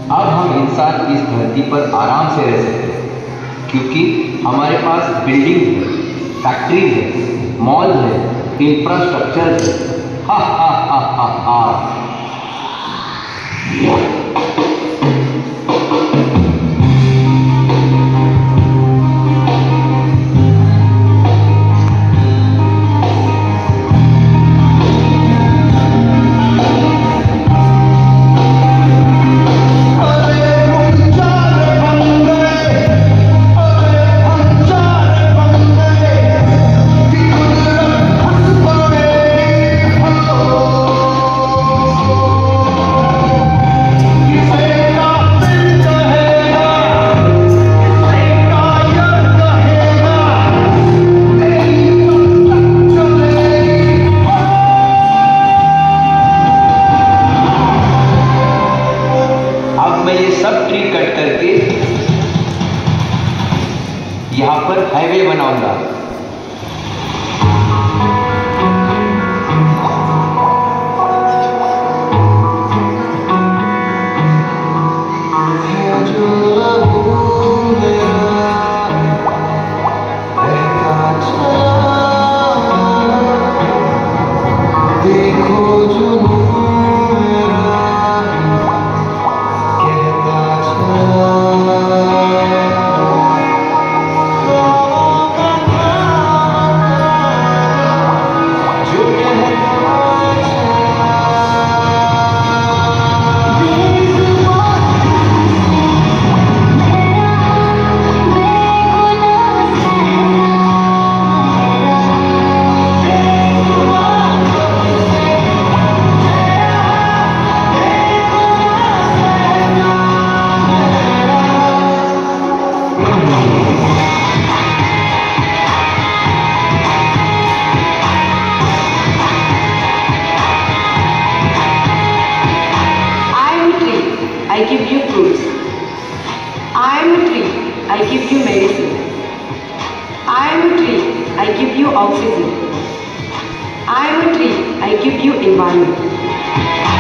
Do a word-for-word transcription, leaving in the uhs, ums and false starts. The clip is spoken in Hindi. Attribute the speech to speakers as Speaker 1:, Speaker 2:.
Speaker 1: अब हम इंसान इस धरती पर आराम से रह सकते हैं, क्योंकि हमारे पास बिल्डिंग है, फैक्ट्रीज है, मॉल है, इंफ्रास्ट्रक्चर है। हा हा हा हा हा। यहाँ पर हाईवे बनाऊंगा।
Speaker 2: I give you fruits. I am a tree. I give you medicine. I am a tree. I give you oxygen. I am a tree. I give you environment.